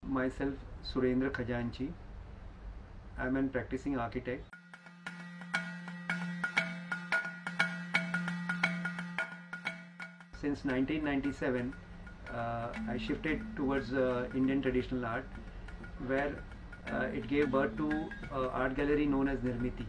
myself Surendra Khajanchi. I am a practicing architect. Since 1997, I shifted towards Indian traditional art, where it gave birth to art gallery known as Nirmitee.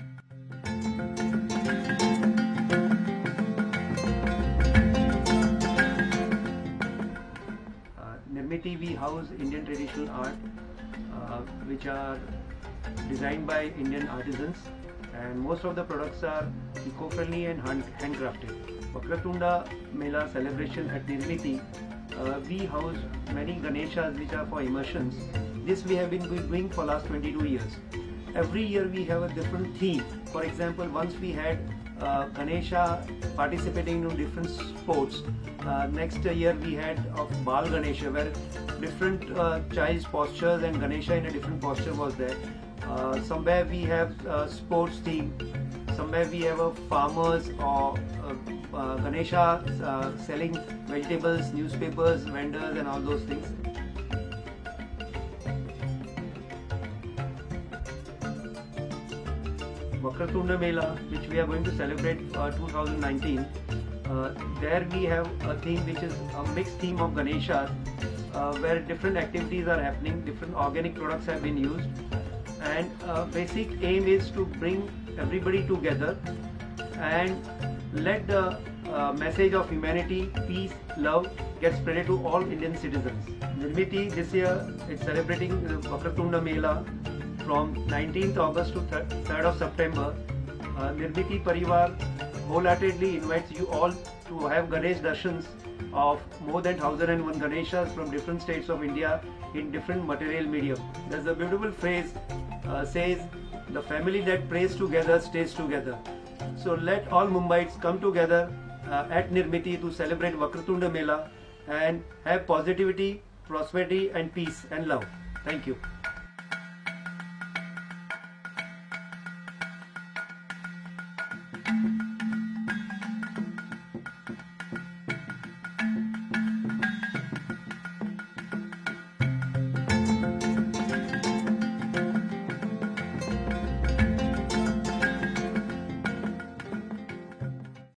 Nirmitee, we house Indian traditional art which are designed by Indian artisans, and most of the products are eco-friendly and handcrafted. Vakratunda Mela celebration at Nirmitee, we house many Ganeshas which are for immersions. This we have been doing for last 22 years. Every year we have a different theme. For example, once we had Ganesha participating in different sports. Next year we had of Bal Ganesha, where different child's postures and Ganesha in a different posture was there. Somewhere we have sports theme. Somewhere we have a farmers or Ganesha selling vegetables, newspapers, vendors and all those things. Vakratunda Mela, which we are going to celebrate 2019. There we have a theme which is a mixed theme of Ganeshas, where different activities are happening, different organic products have been used, and basic aim is to bring everybody together and let the message of humanity, peace, love get spread to all Indian citizens. Nirmitee this year is celebrating the Vakratunda Mela from 19th August to 3rd of September. Nirmitee Parivar wholeheartedly invites you all to have Ganesh Darshans of more than 1001 Ganeshas from different states of India in different material medium. There's a beautiful phrase says, the family that prays together stays together. So let all Mumbaites come together at Nirmitee to celebrate Vakratunda Mela and have positivity, prosperity and peace and love. Thank you.